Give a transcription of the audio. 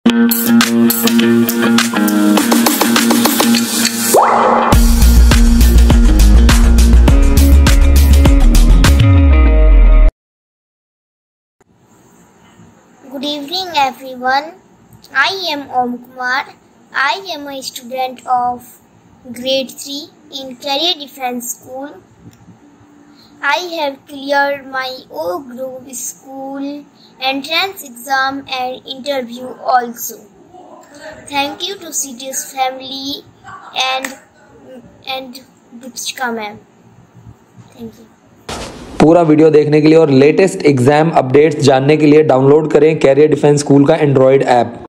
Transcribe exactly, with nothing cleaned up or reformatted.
Good evening everyone. I am Om Kumar. I am a student of grade three in Career Defence School. I have cleared my O Group school entrance exam and interview also. Thank you to C T S family and and Dipshika ma'am. Thank you. पूरा video देखने के लिए और latest exam updates जानने के लिए download करें career defence school का एंड्रॉयड ऐप।